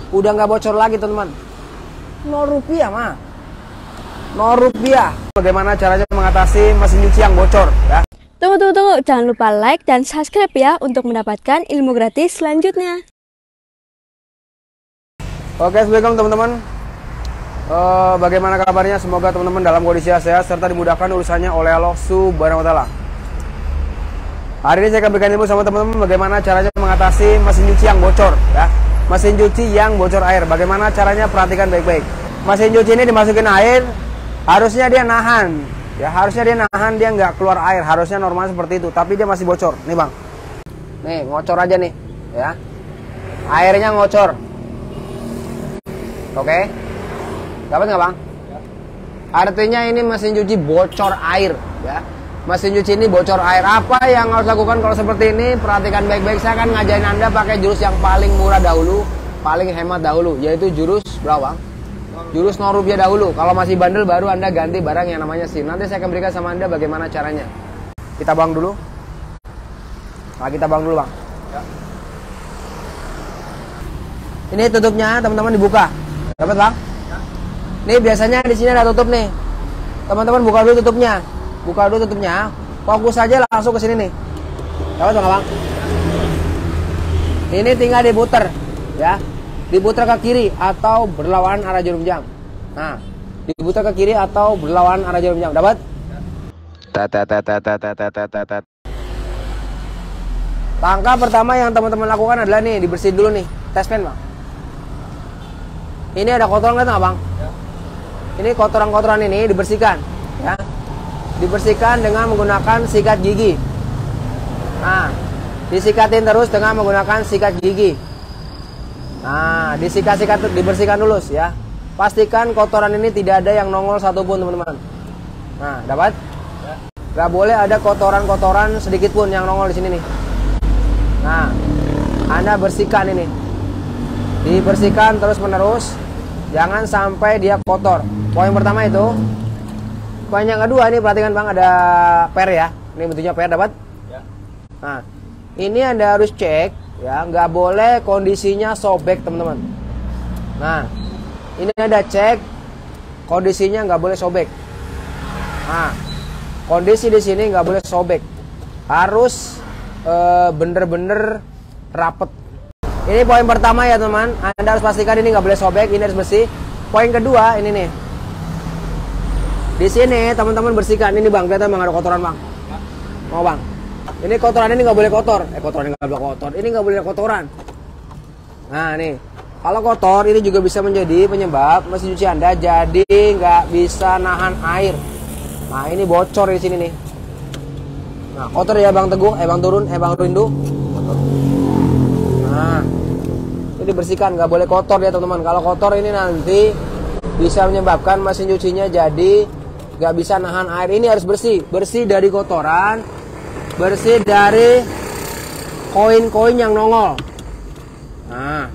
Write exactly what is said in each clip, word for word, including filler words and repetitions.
Udah nggak bocor lagi teman-teman. Nol rupiah mah. Nol rupiah. Bagaimana caranya mengatasi mesin cuci yang bocor ya? Tunggu, tunggu, tunggu. Jangan lupa like dan subscribe ya untuk mendapatkan ilmu gratis selanjutnya. Oke, assalamualaikum teman-teman. Uh, bagaimana kabarnya? Semoga teman-teman dalam kondisi sehat serta dimudahkan urusannya oleh Allah Subhanahu wa Ta'ala. Hari ini saya akan berikan ilmu sama teman-teman bagaimana caranya mengatasi mesin cuci yang bocor ya. Mesin cuci yang bocor air. Bagaimana caranya? Perhatikan baik-baik. Mesin cuci ini dimasukin air, harusnya dia nahan. Ya, harusnya dia nahan, dia nggak keluar air. Harusnya normal seperti itu, tapi dia masih bocor. Nih, Bang. Nih, ngocor aja nih, ya. Airnya ngocor. Oke. Dapat nggak, Bang? Artinya ini mesin cuci bocor air, ya. Mesin cuci ini bocor air. Apa yang harus lakukan kalau seperti ini? Perhatikan baik-baik. Saya akan ngajarin Anda pakai jurus yang paling murah dahulu, paling hemat dahulu, yaitu jurus berapa, Bang? Jurus nol rupiah dahulu. Kalau masih bandel baru Anda ganti barang yang namanya SIM. Nanti saya akan berikan sama Anda bagaimana caranya. Kita bang dulu. Nah, kita bang dulu, Bang. Ya. Ini tutupnya, teman-teman, dibuka. Dapat, Bang? Ya. Nih biasanya di sini ada tutup nih. Teman-teman buka dulu tutupnya. Buka dulu tutupnya, fokus aja langsung ke sini nih. Dapat nggak, Bang? Ini tinggal diputer, ya. Diputer ke kiri atau berlawanan arah jarum jam. Nah, diputer ke kiri atau berlawanan arah jarum jam. Dapat? Langkah pertama yang teman-teman lakukan adalah nih, dibersihin dulu nih, tes pen, Bang. Ini ada kotoran nggak, Bang? Ini kotoran-kotoran ini dibersihkan, ya. Dibersihkan dengan menggunakan sikat gigi. Nah, disikatin terus dengan menggunakan sikat gigi. Nah, disikat-sikat, dibersihkan dulu ya. Pastikan kotoran ini tidak ada yang nongol satupun, teman-teman. Nah, dapat? Gak boleh ada kotoran-kotoran sedikit pun yang nongol di sini nih. Nah, Anda bersihkan ini. Dibersihkan terus-menerus. Jangan sampai dia kotor. Poin pertama itu. Poin yang kedua ini perhatikan, Bang, ada per ya. Ini bentuknya per, dapat? Ya. Nah, ini Anda harus cek ya, nggak boleh kondisinya sobek, teman-teman. Nah, ini ada cek kondisinya nggak boleh sobek. Nah, kondisi di sini nggak boleh sobek. Harus bener-bener rapet. Ini poin pertama ya, teman. Anda harus pastikan ini nggak boleh sobek, ini harus bersih. Poin kedua ini nih. Di sini teman-teman bersihkan ini, Bang, kelihatan, Bang, ada kotoran, Bang. Mau, Bang? Ini kotoran ini nggak boleh kotor. Eh, kotoran ini nggak boleh kotor. Ini nggak boleh kotoran. Nah, nih, kalau kotor ini juga bisa menjadi penyebab mesin cuci Anda jadi nggak bisa nahan air. Nah, ini bocor di sini nih. Nah, kotor ya, Bang Teguh. Eh, Bang Turun. Eh, Bang Rindu. Nah, ini dibersihkan, nggak boleh kotor ya, teman-teman. Kalau kotor ini nanti bisa menyebabkan mesin cucinya jadi gak bisa nahan air. Ini harus bersih. Bersih dari kotoran, bersih dari koin-koin yang nongol. Nah,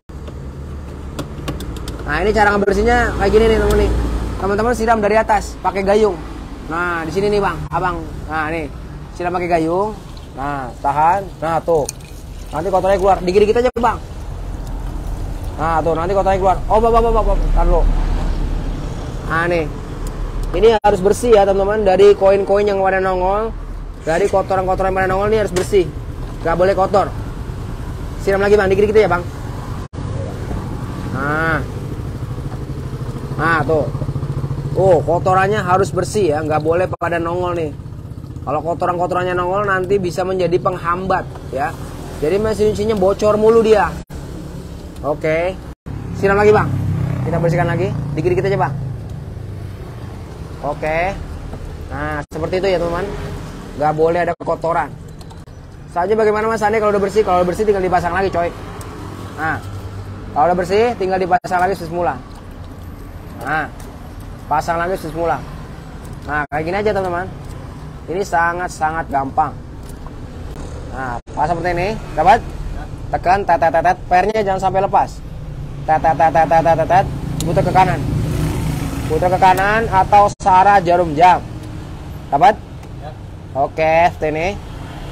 nah ini cara ngebersihnya kayak gini nih, teman nih. Teman-teman siram dari atas pakai gayung. Nah, di sini nih, Bang, Abang. Nah, nih siram pakai gayung. Nah, tahan. Nah, tuh. Nanti kotornya keluar. Dikit-dikit aja, Bang. Nah, tuh nanti kotornya keluar. Oh, bapak, bapak, bapak. Tahan dulu. Nah, nih. Ini harus bersih ya, teman-teman. Dari koin-koin yang pada nongol, dari kotoran-kotoran yang pada nongol ini harus bersih. Gak boleh kotor. Siram lagi, Bang, dikit-dikit ya, Bang. Nah. Nah, tuh. Oh, kotorannya harus bersih ya, nggak boleh pada nongol nih. Kalau kotoran-kotorannya nongol nanti bisa menjadi penghambat ya. Jadi mesin cucinya bocor mulu dia. Oke. Siram lagi, Bang. Kita bersihkan lagi. Dikit-dikit aja, Bang. Oke. Nah, seperti itu ya, teman-teman. Gak boleh ada kotoran. Saja bagaimana, Mas Andi, kalau udah bersih? Kalau udah bersih tinggal dipasang lagi, coy. Nah, kalau udah bersih tinggal dipasang lagi semula. Nah, pasang lagi semula. Nah, kayak gini aja, teman-teman. Ini sangat-sangat gampang. Nah, pas seperti ini, dapat? Tekan, tet, tet, tet, pernya jangan sampai lepas. Tet, tet, tet, tet, tet, tet, tet, putar ke kanan. Putar ke kanan atau searah jarum jam. Dapat? Ya. Oke, seperti ini.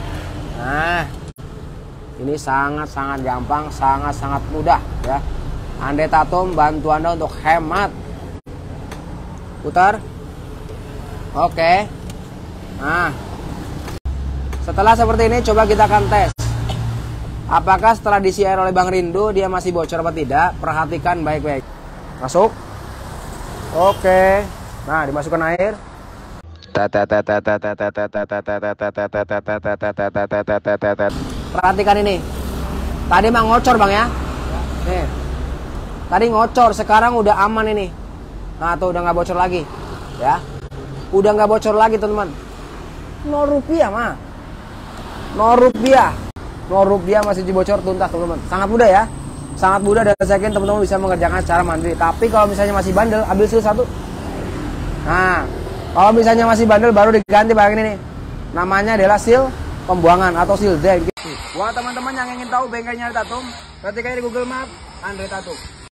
Nah, ini sangat-sangat gampang, sangat-sangat mudah ya. Andre Tatum bantu Anda untuk hemat. Putar. Oke. Nah, setelah seperti ini coba kita akan tes apakah setelah diisi air oleh Bang Rindu dia masih bocor apa tidak. Perhatikan baik-baik. Masuk. Oke. Nah, dimasukkan air. Perhatikan ini. Tadi mah ngocor Bang ya. Nih. Tadi ngocor, sekarang udah aman ini. Nah, tuh udah nggak bocor lagi. Ya. Udah nggak bocor lagi, teman-teman. Nol rupiah mah. Nol rupiah. Nol rupiah masih dibocor tuntas, teman-teman. Sangat mudah ya. Sangat mudah dan saya yakin teman-teman bisa mengerjakan secara mandiri. Tapi kalau misalnya masih bandel, ambil seal satu. Nah, kalau misalnya masih bandel baru diganti bagian ini. Namanya adalah seal pembuangan atau seal drain. Buat teman-teman yang ingin tahu bengkelnya Andre Tatum, ketiknya di Google Map Andre Tatum.